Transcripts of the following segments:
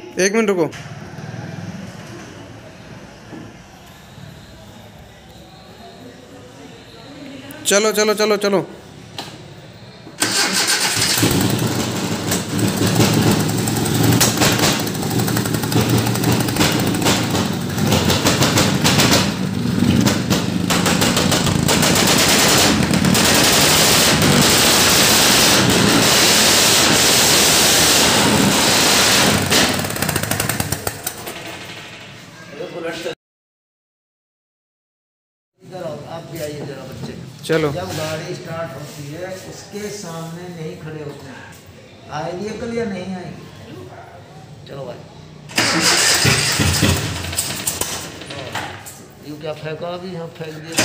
एक मिनट रुको। चलो चलो चलो चलो। आप भी आइए जरा बच्चे। चलो। जब गाड़ी स्टार्ट होती है उसके सामने नहीं खड़े होते हैं। आएगी अकल या नहीं आएगी? चलो भाई। ये क्या फेंका? अभी यहाँ फेंक दिया।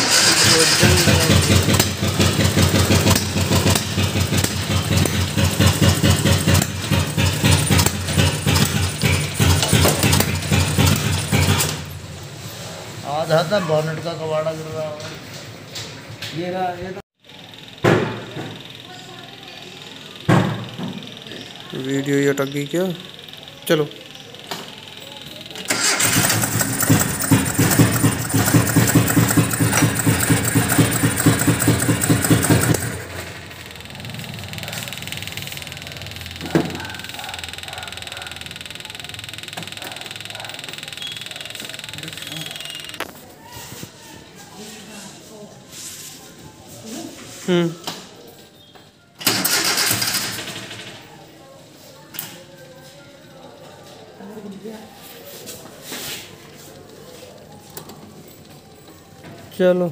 आधा था बॉनेट का कबाड़ा गिर रहा होगा। ये रहा ये तो। वीडियो ये अटक गई क्या? चलो। चलो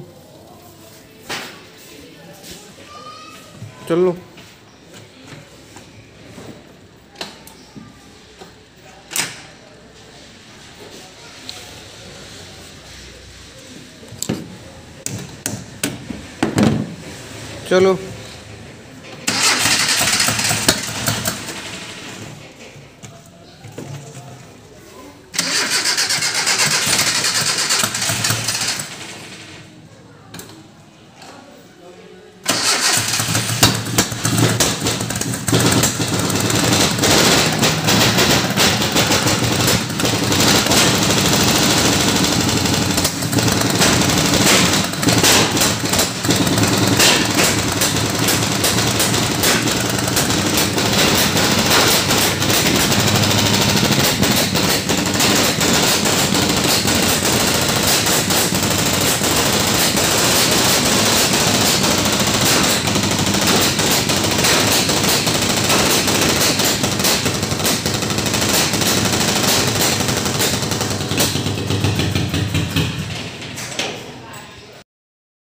चलो। चलो।